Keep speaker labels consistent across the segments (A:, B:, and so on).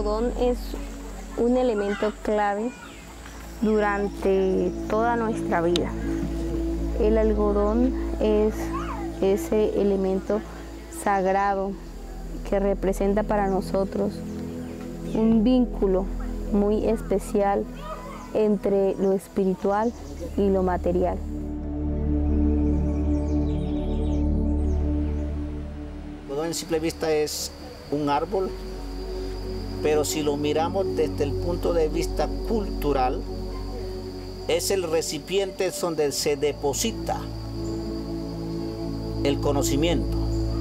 A: algodón es un elemento clave durante toda nuestra vida. El algodón es ese elemento sagrado que representa para nosotros un vínculo muy especial entre lo espiritual y lo material.
B: El algodón en simple vista es un árbol, pero si lo miramos desde el punto de vista cultural, es el recipiente donde se deposita el conocimiento.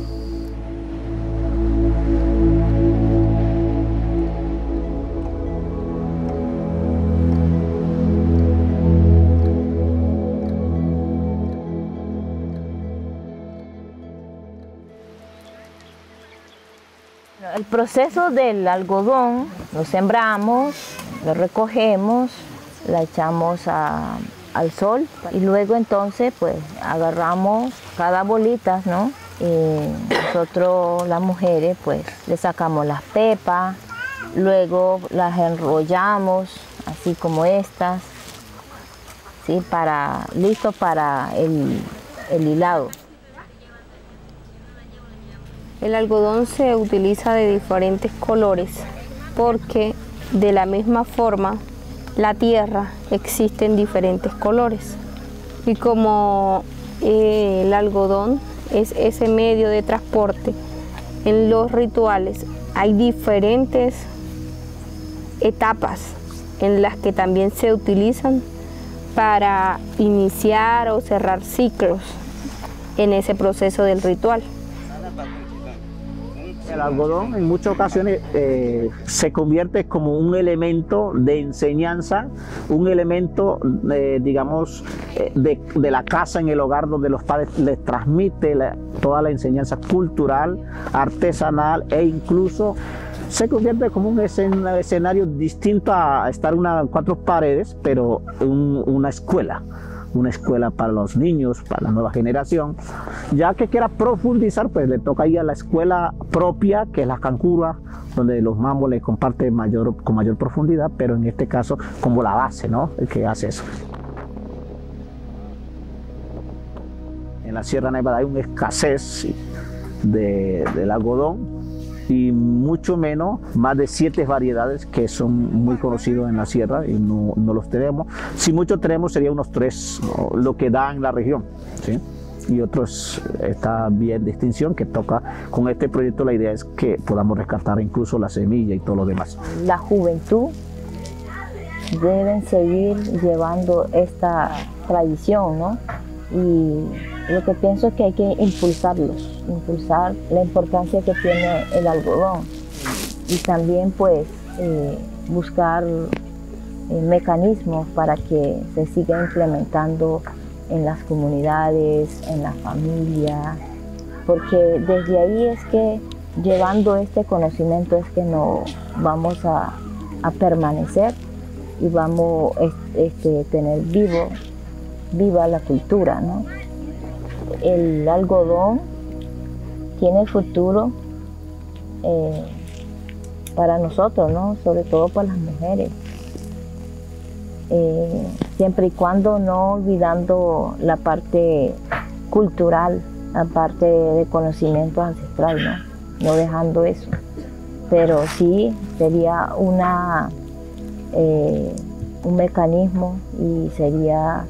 C: El proceso del algodón, lo sembramos, lo recogemos, la echamos al sol y luego entonces pues agarramos cada bolita, ¿no? Y nosotros las mujeres pues le sacamos las pepas, luego las enrollamos así como estas, ¿sí? Listo para el hilado.
A: El algodón se utiliza de diferentes colores porque de la misma forma la tierra existe en diferentes colores. Y como el algodón es ese medio de transporte, en los rituales hay diferentes etapas en las que también se utilizan para iniciar o cerrar ciclos en ese proceso del ritual.
D: El algodón en muchas ocasiones se convierte como un elemento de enseñanza, un elemento, digamos, de la casa en el hogar donde los padres les transmite toda la enseñanza cultural, artesanal e incluso se convierte como un escenario distinto a estar en cuatro paredes, pero una escuela para los niños, para la nueva generación. Ya que quiera profundizar, pues le toca ir a la escuela propia, que es la cancura, donde los mambos le comparten con mayor profundidad, pero en este caso como la base, ¿no? El que hace eso. En la Sierra Nevada hay una escasez del algodón, y mucho menos, más de 7 variedades que son muy conocidos en la sierra y no los tenemos. Si mucho tenemos sería unos 3, ¿no? Lo que da en la región, ¿sí? Y otros está bien de extinción, que toca con este proyecto. La idea es que podamos rescatar incluso la semilla y todo lo demás.
C: La juventud deben seguir llevando esta tradición, ¿no? Y lo que pienso es que hay que impulsar la importancia que tiene el algodón y también pues buscar mecanismos para que se siga implementando en las comunidades, en la familia, porque desde ahí es que llevando este conocimiento es que no vamos a permanecer y vamos a tener viva la cultura, ¿no? El algodón tiene futuro para nosotros, ¿no? Sobre todo para las mujeres. Siempre y cuando no olvidando la parte cultural, la parte de conocimiento ancestral, ¿no? No dejando eso. Pero sí sería un mecanismo y sería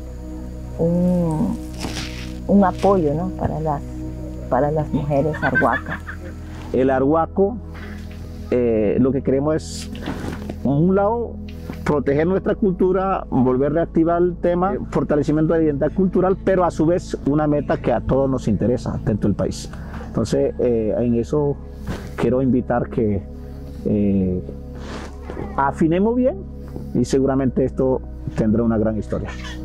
C: un apoyo, ¿no? para las mujeres arhuacas.
D: El arhuaco, lo que queremos es, por un lado, proteger nuestra cultura, volver a reactivar el tema, fortalecimiento de la identidad cultural, pero a su vez una meta que a todos nos interesa dentro del país. Entonces, en eso quiero invitar que afinemos bien y seguramente esto tendrá una gran historia.